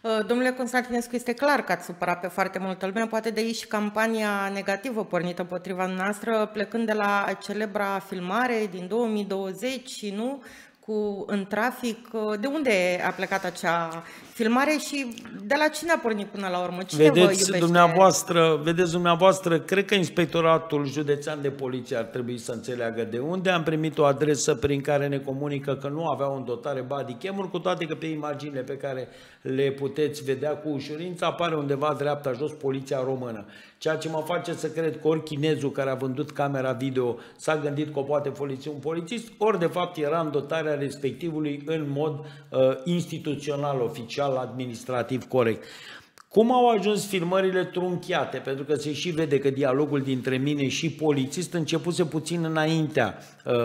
Domnule Constantinescu, este clar că ați supărat pe foarte multă lume, poate de aici și campania negativă pornită împotriva noastră, plecând de la celebra filmare din 2020 și nu în trafic. De unde a plecat acea filmare și de la cine a pornit până la urmă? Cine vă iubește? Vedeți dumneavoastră, cred că Inspectoratul Județean de Poliție ar trebui să înțeleagă de unde. Am primit o adresă prin care ne comunică că nu aveau în dotare bodycam-uri, cu toate că pe imaginile pe care le puteți vedea cu ușurință apare undeva dreapta jos Poliția Română. Ceea ce mă face să cred că ori chinezul care a vândut camera video s-a gândit că o poate folosi un polițist, ori de fapt era în dotarea respectivului în mod instituțional, oficial, administrativ corect. Cum au ajuns filmările trunchiate? Pentru că se și vede că dialogul dintre mine și polițist începuse puțin înaintea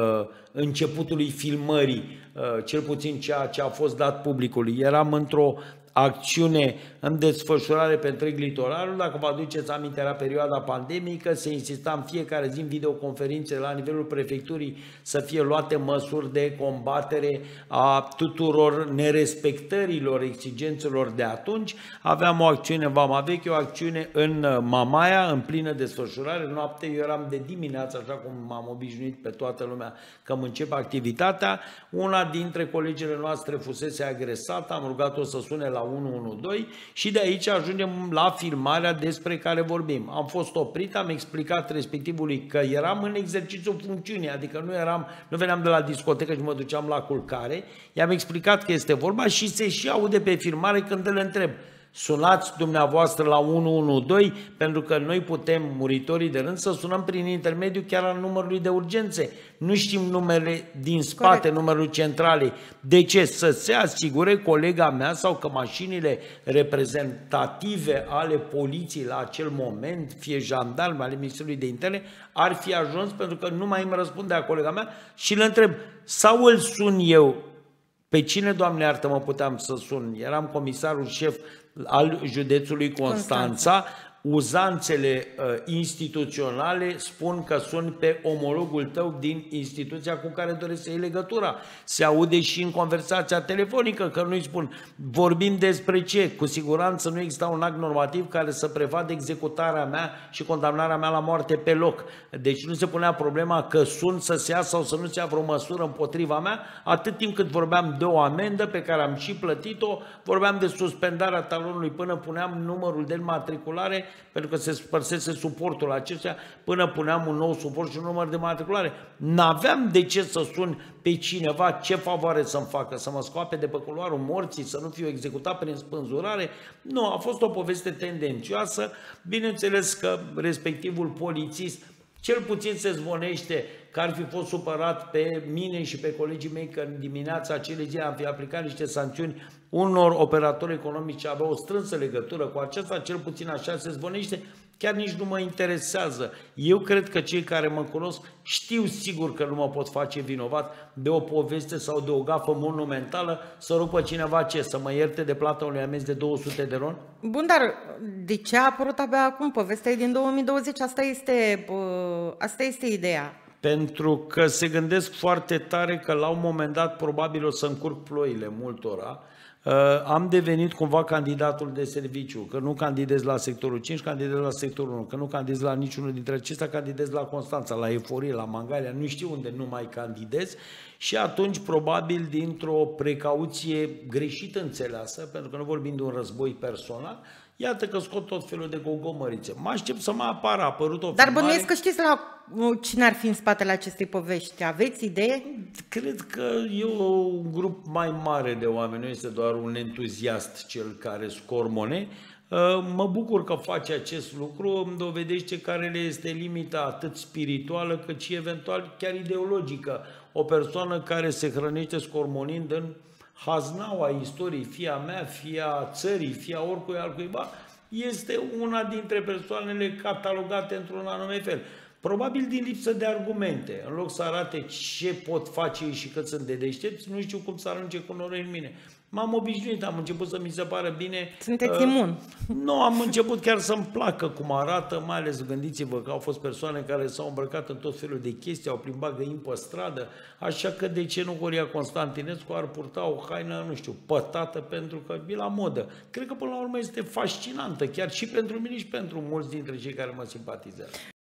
începutului filmării, cel puțin ceea ce a fost dat publicului. Eram într-o acțiune în desfășurare pe întreg litoralul. Dacă vă aduceți aminte, era perioada pandemică, se insista în fiecare zi în videoconferințe la nivelul prefecturii să fie luate măsuri de combatere a tuturor nerespectărilor exigențelor de atunci. Aveam o acțiune în Vama Veche, o acțiune în Mamaia, în plină desfășurare. Noapte eu eram de dimineață, așa cum m-am obișnuit pe toată lumea că îmi încep activitatea. Una dintre colegele noastre fusese agresată, am rugat-o să sune la 112 și de aici ajungem la filmarea despre care vorbim. Am fost oprit, am explicat respectivului că eram în exercițiul funcțiunii, adică nu veneam de la discotecă și mă duceam la culcare, i-am explicat că este vorba și se și aude pe filmare când îl întreb: sunați dumneavoastră la 112 pentru că noi putem, muritorii de rând, să sunăm prin intermediul chiar al numărului de urgențe. Nu știm numele din spate, corect, numărul centralei. De ce? Să se asigure colega mea sau că mașinile reprezentative ale poliției la acel moment, fie jandarmi, ale Ministerului de Interne, ar fi ajuns, pentru că nu mai îmi răspundea colega mea și le întreb: sau îl sun eu? Pe cine, Doamne iartă-mă, puteam să sun? Eram comisarul șef al județului Constanța. Uzanțele instituționale spun că sunt pe omologul tău din instituția cu care dorești să iei legătura. Se aude și în conversația telefonică că nu-i spun. Vorbim despre ce? Cu siguranță nu exista un act normativ care să prevadă executarea mea și condamnarea mea la moarte pe loc. Deci nu se punea problema că sun să se ia sau să nu se ia vreo măsură împotriva mea, atât timp cât vorbeam de o amendă pe care am și plătit-o, vorbeam de suspendarea talonului până puneam numărul de înmatriculare, pentru că se spărsese suportul acestuia, până puneam un nou suport și un număr de matriculare. N-aveam de ce să sun pe cineva, ce favoare să-mi facă, să mă scoape de pe culoarul morții, să nu fiu executat prin spânzurare. Nu, a fost o poveste tendențioasă. Bineînțeles că respectivul polițist cel puțin se zvonește că ar fi fost supărat pe mine și pe colegii mei că în dimineața acelei zile am fi aplicat niște sancțiuni unor operatori economici ce aveau o strânsă legătură cu aceasta, cel puțin așa se zvonește, chiar nici nu mă interesează. Eu cred că cei care mă cunosc știu sigur că nu mă pot face vinovat de o poveste sau de o gafă monumentală, să rupă cineva ce? Să mă ierte de plata unui amenzi de 200 de ron? Bun, dar de ce a apărut abia acum? Povestea e din 2020, asta este ideea. Pentru că se gândesc foarte tare că la un moment dat probabil o să încurc ploile multora. Am devenit cumva candidatul de serviciu, că nu candidez la sectorul 5, candidez la sectorul 1, că nu candidez la niciunul dintre acestea, candidez la Constanța, la Eforie, la Mangalia, nu știu unde nu mai candidez și atunci probabil dintr-o precauție greșită înțeleasă, pentru că nu vorbim de un război personal, iată că scot tot felul de gogomărițe. Mă aștept să mai apară, a apărut o Dar bănuiesc că știți la cine ar fi în spatele acestei povești. Aveți idee? Cred că e un grup mai mare de oameni, nu este doar un entuziast cel care scormone. Mă bucur că face acest lucru, îmi dovedește care le este limita atât spirituală cât și eventual chiar ideologică. O persoană care se hrănește scormonind în haznaua istoriei, fie a mea, fie a țării, fie a oricui altcuiva, este una dintre persoanele catalogate într-un anume fel. Probabil din lipsă de argumente. În loc să arate ce pot face ei și cât sunt de deștepți, nu știu cum să arunce cu noroi în mine. M-am obișnuit, am început să mi se pară bine. Sunteți imun. Nu, am început chiar să-mi placă cum arată, mai ales gândiți-vă că au fost persoane care s-au îmbrăcat în tot felul de chestii, au plimbat găini pe stradă, așa că de ce nu Horia Constantinescu ar purta o haină, nu știu, pătată pentru că e la modă. Cred că până la urmă este fascinantă, chiar și pentru mine și pentru mulți dintre cei care mă simpatizează.